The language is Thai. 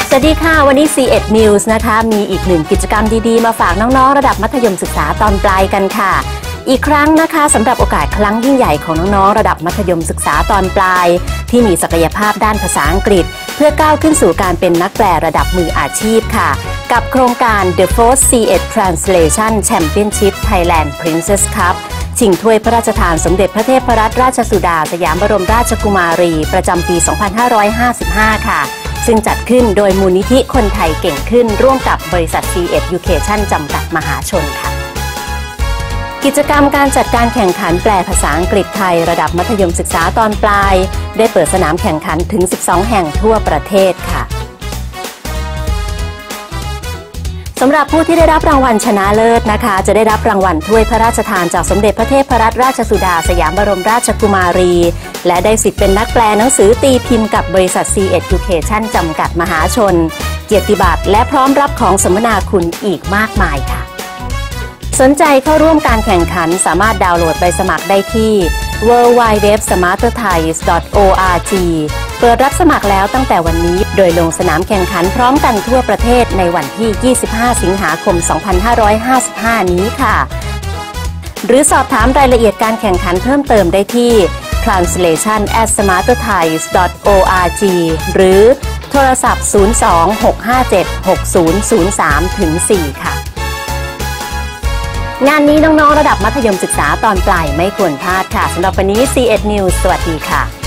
สวัสดีค่ะวันนี้ C1 News นะคะมีอีกหนึ่งกิจกรรมดีๆมาฝากน้องๆระดับมัธยมศึกษาตอนปลายกันค่ะอีกครั้งนะคะสำหรับโอกาสครั้งยิ่งใหญ่ของน้องๆระดับมัธยมศึกษาตอนปลายที่มีศักยภาพด้านภาษาอังกฤษเพื่อก้าวขึ้นสู่การเป็นนักแปลระดับมืออาชีพค่ะกับโครงการ The Fourth C1 Translation Championship Thailand Princess Cup ชิงถ้วยพระราชทานสมเด็จพระเทพรัตนราชสุดาสยามบรมราชกุมารีประจำปี 2555 ค่ะซึ่งจัดขึ้นโดยมูลนิธิคนไทยเก่งขึ้นร่วมกับบริษัท C1 Education จำกัดมหาชนค่ะกิจกรรมการจัดการแข่งขันแปลภาษาอังกฤษไทยระดับมัธยมศึกษาตอนปลายได้เปิดสนามแข่งขันถึง 12 แห่งทั่วประเทศค่ะสำหรับผู้ที่ได้รับรางวัลชนะเลิศนะคะจะได้รับรางวัลถ้วยพระราชทานจากสมเด็จพระเทพรัตนราชสุดาสยามบรมราชกุมารีและได้สิทธิ์เป็นนักแปลหนังสือตีพิมพ์กับบริษัท C1 Education จำกัดมหาชนเกียรติบัตรและพร้อมรับของสมนาคุณอีกมากมายค่ะสนใจเข้าร่วมการแข่งขันสามารถดาวน์โหลดใบสมัครได้ที่ www.smarterthais.org เปิดรับสมัครแล้วตั้งแต่วันนี้โดยลงสนามแข่งขันพร้อมกันทั่วประเทศในวันที่ 25 สิงหาคม 2555 นี้ค่ะหรือสอบถามรายละเอียดการแข่งขันเพิ่มเติมได้ที่ translation@smarterthais.org หรือโทรศัพท์ 02-657-6003-4 ค่ะงานนี้น้องๆระดับมัธยมศึกษาตอนปลายไม่ควรพลาดค่ะสำหรับวันนี้ C1 News สวัสดีค่ะ